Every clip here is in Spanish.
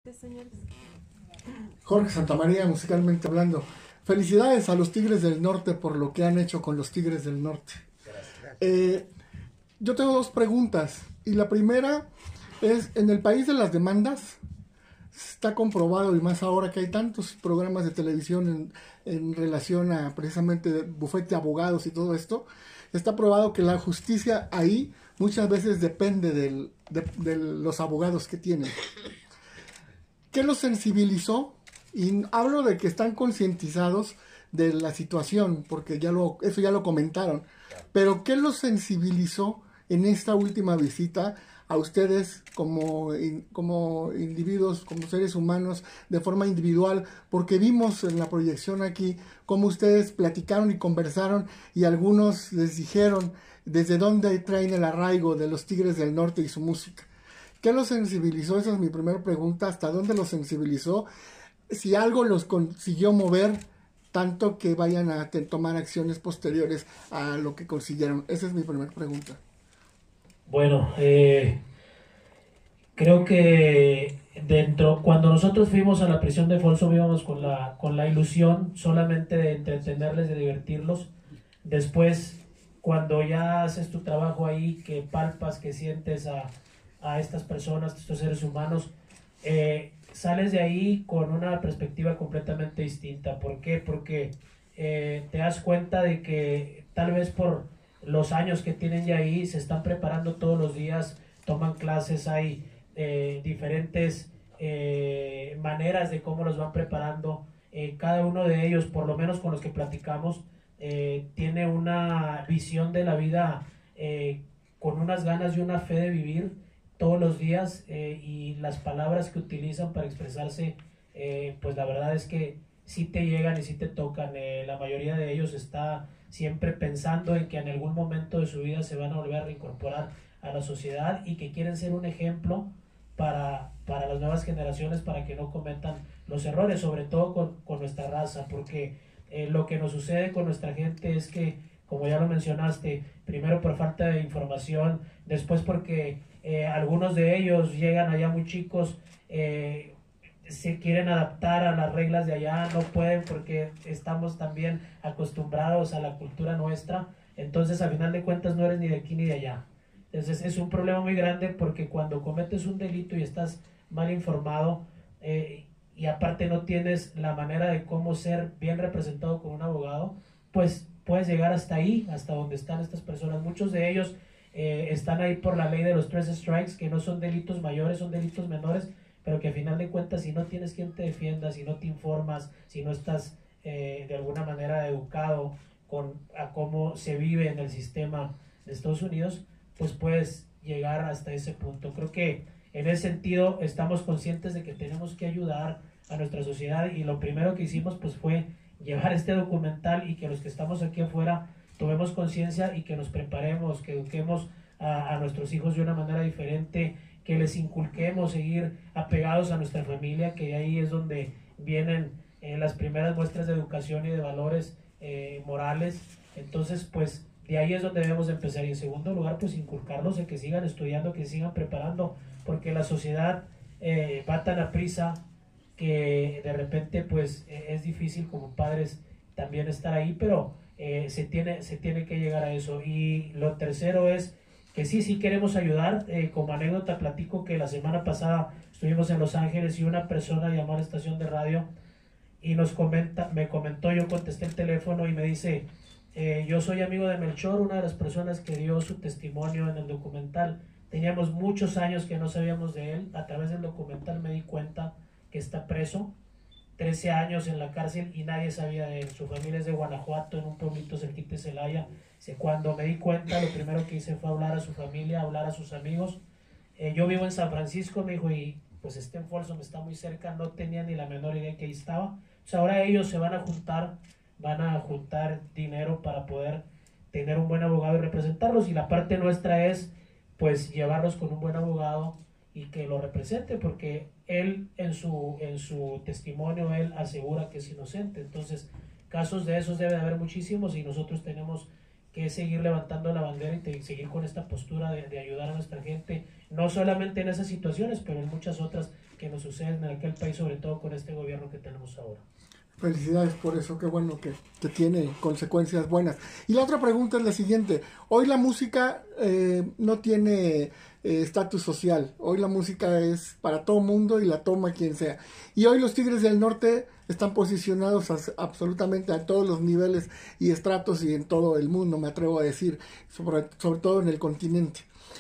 Señores. Jorge Santamaría, musicalmente hablando. Felicidades a los Tigres del Norte por lo que han hecho con los Tigres del Norte. Yo tengo dos preguntas. Y la primera es, en el país de las demandas, está comprobado, y más ahora que hay tantos programas de televisión en relación a precisamente bufete de abogados y todo esto, está probado que la justicia ahí muchas veces depende de los abogados que tienen. ¿Qué los sensibilizó? Y hablo de que están concientizados de la situación, porque eso ya lo comentaron. Pero ¿qué los sensibilizó en esta última visita a ustedes como individuos, como seres humanos, de forma individual? Porque vimos en la proyección aquí cómo ustedes platicaron y conversaron y algunos les dijeron desde dónde traen el arraigo de los Tigres del Norte y su música. ¿Qué los sensibilizó? Esa es mi primera pregunta. ¿Hasta dónde los sensibilizó? Si algo los consiguió mover tanto que vayan a tomar acciones posteriores a lo que consiguieron. Esa es mi primera pregunta. Bueno, creo que cuando nosotros fuimos a la prisión de Folsom íbamos con la ilusión solamente de entretenerles, de divertirlos. Después, cuando ya haces tu trabajo ahí, que palpas, que sientes a estas personas, a estos seres humanos, sales de ahí con una perspectiva completamente distinta. ¿Por qué? Porque te das cuenta de que tal vez por los años que tienen ya ahí, se están preparando todos los días, toman clases, hay diferentes maneras de cómo los van preparando. Cada uno de ellos, por lo menos con los que platicamos, tiene una visión de la vida con unas ganas y una fe de vivir todos los días, y las palabras que utilizan para expresarse, pues la verdad es que sí te llegan y sí te tocan. La mayoría de ellos está siempre pensando en que en algún momento de su vida se van a volver a reincorporar a la sociedad y que quieren ser un ejemplo para las nuevas generaciones, para que no cometan los errores, sobre todo con nuestra raza, porque lo que nos sucede con nuestra gente es que, como ya lo mencionaste, primero por falta de información, después porque algunos de ellos llegan allá muy chicos, se quieren adaptar a las reglas de allá, no pueden porque estamos también acostumbrados a la cultura nuestra. Entonces a final de cuentas no eres ni de aquí ni de allá. Entonces es un problema muy grande, porque cuando cometes un delito y estás mal informado, y aparte no tienes la manera de cómo ser bien representado con un abogado, pues puedes llegar hasta ahí, hasta donde están estas personas. Muchos de ellos están ahí por la ley de los 3 strikes, que no son delitos mayores, son delitos menores, pero que a final de cuentas, si no tienes quien te defienda, si no te informas, si no estás de alguna manera educado a cómo se vive en el sistema de Estados Unidos, pues puedes llegar hasta ese punto. Creo que en ese sentido estamos conscientes de que tenemos que ayudar a nuestra sociedad, y lo primero que hicimos pues fue llevar este documental, y que los que estamos aquí afuera tomemos conciencia y que nos preparemos, que eduquemos a nuestros hijos de una manera diferente, que les inculquemos seguir apegados a nuestra familia, que ahí es donde vienen las primeras muestras de educación y de valores morales. Entonces pues de ahí es donde debemos empezar, y en segundo lugar pues inculcarlos de que sigan estudiando, que sigan preparando, porque la sociedad va tan a prisa que de repente pues es difícil como padres también estar ahí, pero se tiene que llegar a eso. Y lo tercero es que sí queremos ayudar. Como anécdota platico que la semana pasada estuvimos en Los Ángeles y una persona llamó a la estación de radio y me comentó, yo contesté el teléfono y me dice, yo soy amigo de Melchor, una de las personas que dio su testimonio en el documental. Teníamos muchos años que no sabíamos de él, a través del documental me di cuenta que está preso, 13 años en la cárcel, y nadie sabía de él. Su familia es de Guanajuato, en un pueblito cerquita de Celaya. Cuando me di cuenta, lo primero que hice fue hablar a su familia, hablar a sus amigos. Yo vivo en San Francisco, me dijo, y pues en Folsom está muy cerca. No tenía ni la menor idea que ahí estaba. Pues ahora ellos se van a juntar dinero para poder tener un buen abogado y representarlos, y la parte nuestra es pues llevarlos con un buen abogado y que lo represente, porque él en su testimonio él asegura que es inocente. Entonces casos de esos debe de haber muchísimos, y nosotros tenemos que es seguir levantando la bandera y seguir con esta postura de ayudar a nuestra gente, no solamente en esas situaciones, pero en muchas otras que nos suceden en aquel país, sobre todo con este gobierno que tenemos ahora. Felicidades por eso, qué bueno que tiene consecuencias buenas. Y la otra pregunta es la siguiente: hoy la música no tiene estatus social, hoy la música es para todo mundo y la toma quien sea. Y hoy los Tigres del Norte están posicionados absolutamente a todos los niveles y estratos y en todo el mundo, me atrevo a decir, sobre todo en el continente.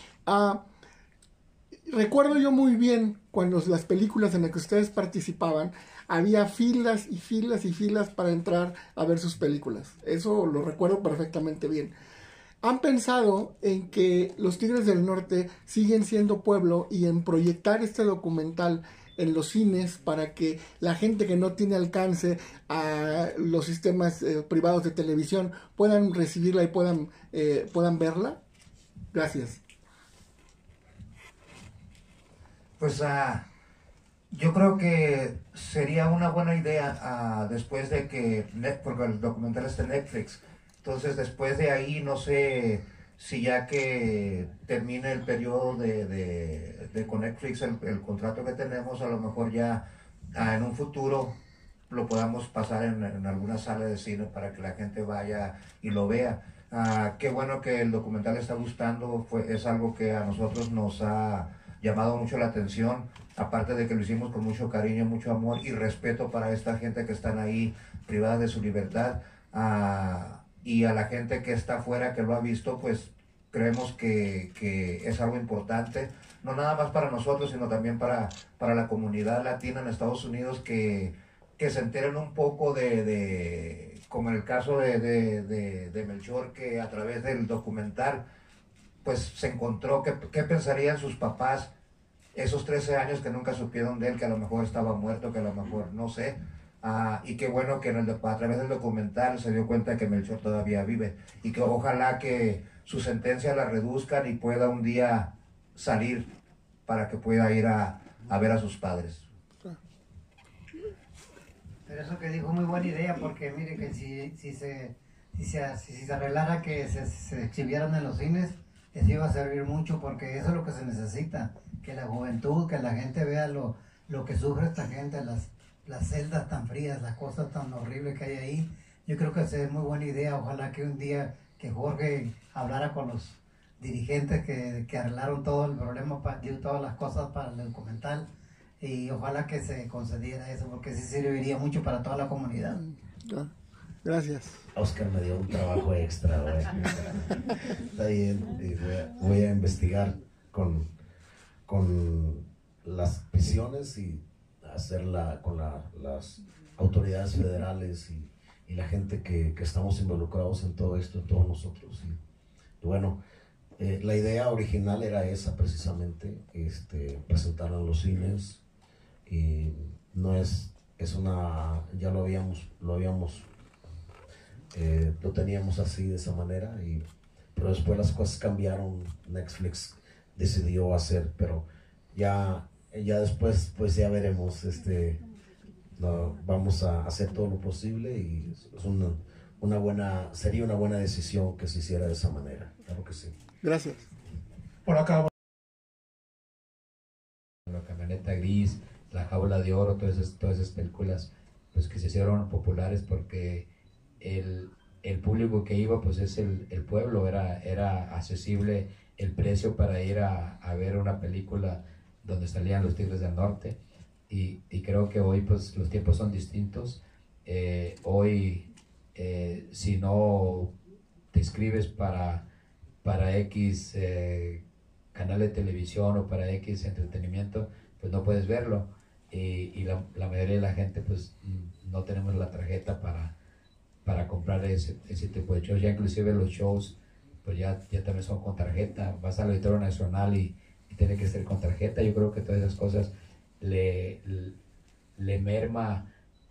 Recuerdo yo muy bien cuando las películas en las que ustedes participaban, había filas y filas y filas para entrar a ver sus películas. Eso lo recuerdo perfectamente bien. ¿Han pensado en que los Tigres del Norte siguen siendo pueblo y en proyectar este documental en los cines para que la gente que no tiene alcance a los sistemas privados de televisión puedan recibirla y puedan verla? Gracias. Pues yo creo que sería una buena idea después de que, porque el documental está en Netflix, entonces después de ahí no sé si ya que termine el periodo de con Netflix el contrato que tenemos, a lo mejor ya en un futuro lo podamos pasar en alguna sala de cine para que la gente vaya y lo vea. Qué bueno que el documental está gustando, es algo que a nosotros nos ha llamado mucho la atención, aparte de que lo hicimos con mucho cariño, mucho amor y respeto para esta gente que están ahí privada de su libertad, y a la gente que está afuera que lo ha visto, pues creemos que es algo importante, no nada más para nosotros, sino también para la comunidad latina en Estados Unidos, que se enteren un poco como en el caso de Melchor, que a través del documental pues se encontró qué pensarían sus papás esos 13 años que nunca supieron de él, que a lo mejor estaba muerto, que a lo mejor no sé. Y qué bueno que a través del documental se dio cuenta que Melchor todavía vive y que ojalá que su sentencia la reduzcan y pueda un día salir para que pueda ir a ver a sus padres. Pero eso que dijo, muy buena idea, porque mire que si se arreglara que se exhibieran en los cines, eso iba a servir mucho, porque eso es lo que se necesita, que la juventud, que la gente vea lo que sufre esta gente, las celdas tan frías, las cosas tan horribles que hay ahí. Yo creo que esa es muy buena idea. Ojalá que un día que Jorge hablara con los dirigentes que arreglaron todo el problema, dio todas las cosas para el documental, y ojalá que se concediera eso, porque sí serviría mucho para toda la comunidad. Gracias. Oscar me dio un trabajo extra, güey. Está bien, voy a investigar con las prisiones y hacerla con las autoridades federales y la gente que estamos involucrados en todo esto, todos nosotros. Y bueno, la idea original era esa precisamente, presentarla en los cines, y no es una, ya lo teníamos así, de esa manera, pero después las cosas cambiaron. Netflix decidió hacer, pero ya después pues ya veremos, vamos a hacer todo lo posible, y es sería una buena decisión que se hiciera de esa manera, claro que sí. Gracias. Por acá. La camioneta gris, La jaula de oro, todas esas películas pues que se hicieron populares porque el público que iba pues es el pueblo, era accesible el precio para ir a ver una película donde salían los Tigres del Norte, y creo que hoy pues los tiempos son distintos. Hoy si no te inscribes para X canal de televisión o para X entretenimiento, pues no puedes verlo, y la mayoría de la gente pues no tenemos la tarjeta para comprar ese tipo de shows. Ya inclusive los shows pues ya también son con tarjeta. Vas al Auditorio Nacional y tiene que ser con tarjeta. Yo creo que todas esas cosas le merma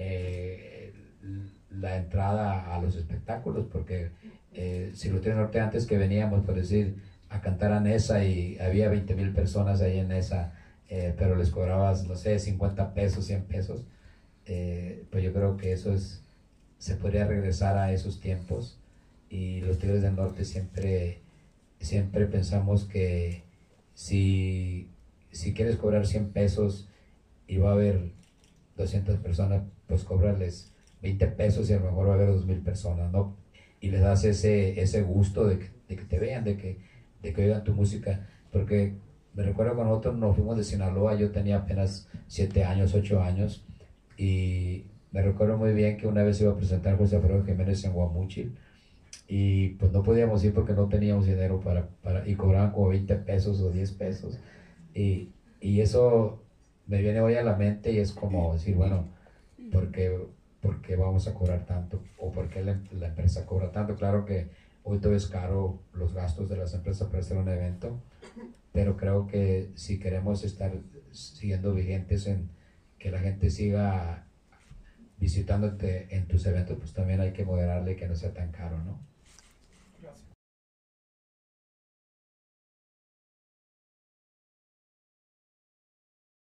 la entrada a los espectáculos, porque si lo tienen norte, antes que veníamos, por decir, a cantar a Nesa y había 20,000 personas ahí en Nesa, pero les cobrabas, no sé, 50 pesos, 100 pesos, pues yo creo que se podría regresar a esos tiempos, y los Tigres del Norte siempre pensamos que si quieres cobrar 100 pesos y va a haber 200 personas, pues cóbrales 20 pesos y a lo mejor va a haber 2,000 personas, ¿no? Y les das ese gusto de que te vean, de que oigan tu música, porque me recuerdo cuando nosotros nos fuimos de Sinaloa, yo tenía apenas 7 años, 8 años, y me recuerdo muy bien que una vez iba a presentar José Alfredo Jiménez en Guamúchil, y pues no podíamos ir porque no teníamos dinero y cobraban como 20 pesos o 10 pesos, y eso me viene hoy a la mente y es como decir, bueno, ¿por qué vamos a cobrar tanto? ¿O por qué la empresa cobra tanto? Claro que hoy todo es caro, los gastos de las empresas para hacer un evento, pero creo que si queremos estar siguiendo vigentes en que la gente siga visitándote en tus eventos, pues también hay que moderarle, que no sea tan caro, ¿no?